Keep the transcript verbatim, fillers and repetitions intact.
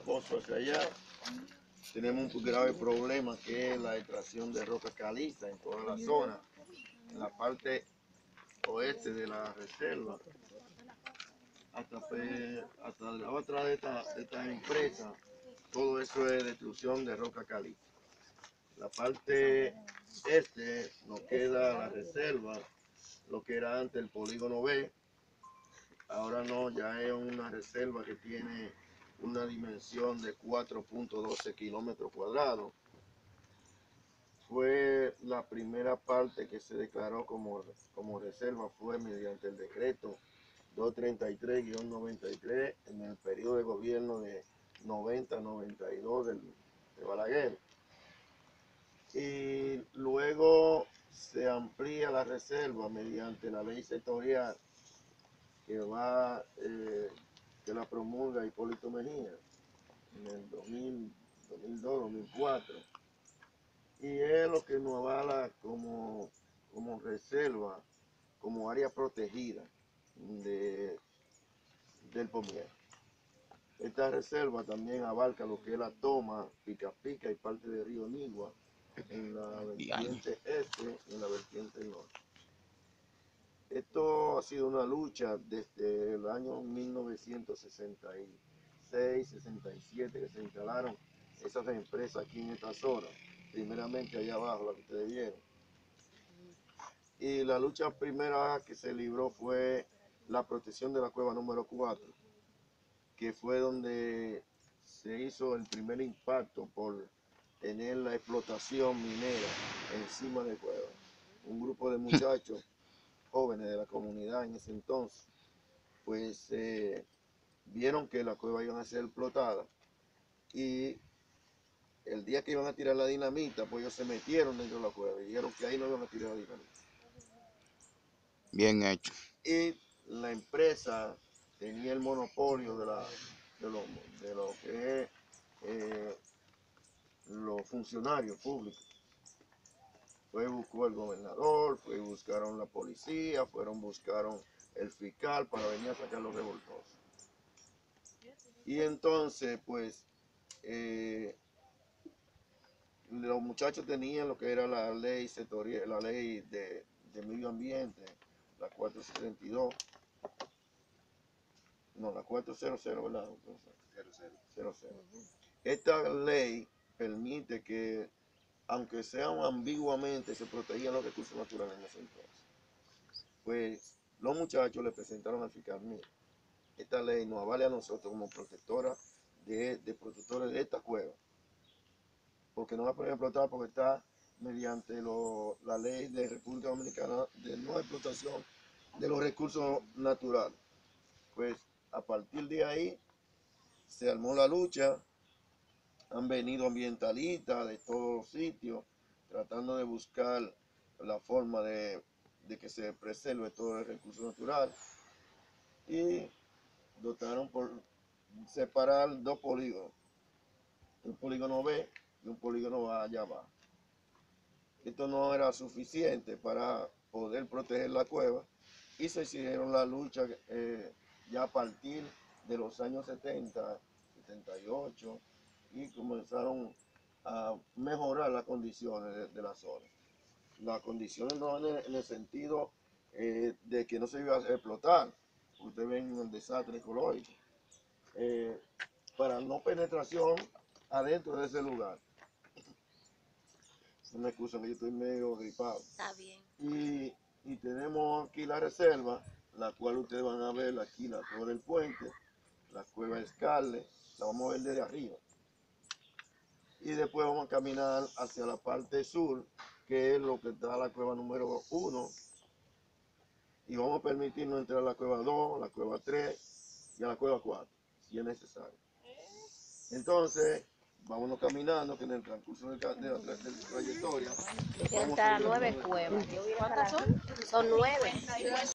pozo hacia allá. Tenemos un grave problema que es la extracción de roca caliza en toda la zona, en la parte oeste de la reserva, hasta, hasta la otra de esta, de esta empresa. Todo eso es destrucción de roca caliza. La parte este nos queda la reserva, lo que era antes el polígono B. Ahora no, ya es una reserva que tiene una dimensión de cuatro punto doce kilómetros cuadrados. Fue la primera parte que se declaró como, como reserva, fue mediante el decreto doscientos treinta y tres guion noventa y tres en el periodo de gobierno de noventa a noventa y dos del, de Balaguer. Y luego se amplía la reserva mediante la ley sectorial que va, eh, que la promulga Hipólito Mejía en el dos mil, dos mil dos, dos mil cuatro. Y es lo que nos avala como, como reserva, como área protegida de, del Pomier. Esta reserva también abarca lo que es la Toma, Pica Pica y parte del río Nigua, en la vertiente este y en la vertiente norte. Esto ha sido una lucha desde el año mil novecientos sesenta y seis, sesenta y siete, que se instalaron esas empresas aquí en esta zona, primeramente allá abajo, la que ustedes vieron. Y la lucha primera que se libró fue la protección de la cueva número cuatro, que fue donde se hizo el primer impacto por tener la explotación minera encima de cueva. Un grupo de muchachos jóvenes de la comunidad en ese entonces, pues eh, vieron que la cueva iban a ser explotada y el día que iban a tirar la dinamita, pues ellos se metieron dentro de la cueva y dijeron que ahí no iban a tirar la dinamita. Bien hecho. Y la empresa tenía el monopolio de, la, de, lo, de lo que es eh, los funcionarios públicos. Fue buscó el gobernador, fue buscaron la policía, fueron buscaron el fiscal para venir a sacar los revoltosos. Y entonces, pues, eh, los muchachos tenían lo que era la ley sectorial, la ley de, de medio ambiente, la cuatrocientos setenta y dos, no, la cuatrocientos, ¿verdad? cero cero. Esta ley permite que, aunque sean ambiguamente, se protegían los recursos naturales en ese entonces. Pues los muchachos le presentaron al fiscal, mira, esta ley nos avale a nosotros como protectora de, de protectores de esta cueva, porque no la pueden explotar porque está mediante lo, la ley de República Dominicana de no explotación de los recursos naturales. Pues a partir de ahí se armó la lucha, han venido ambientalistas de todos los sitios tratando de buscar la forma de, de que se preserve todo el recurso natural y dotaron por separar dos polígonos, un polígono B y un polígono A allá abajo. Esto no era suficiente para poder proteger la cueva y se hicieron la lucha eh, ya a partir de los años setenta, setenta y ocho y comenzaron a mejorar las condiciones de, de la zona. Las condiciones no en el, en el sentido eh, de que no se iba a explotar. Ustedes ven el desastre ecológico. Eh, para no penetración adentro de ese lugar. No me excusan que yo estoy medio gripado. Está bien. Y, y tenemos aquí la reserva, la cual ustedes van a ver aquí, la torre del puente, la cueva Escarle, la vamos a ver desde arriba. Y después vamos a caminar hacia la parte sur, que es lo que está la cueva número uno. Y vamos a permitirnos entrar a la cueva dos, la cueva tres y a la cueva cuatro, si es necesario. Entonces, vámonos caminando, que en el transcurso de la, de la, de la trayectoria... Vamos a nueve cuevas. ¿Cuántas son? Son nueve.